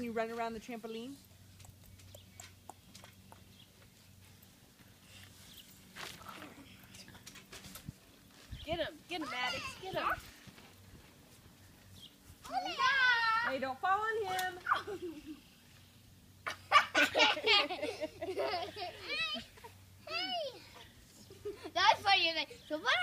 you run around the trampoline? Get him, Maddox, get him. Hey, don't fall on him. That's funny. So what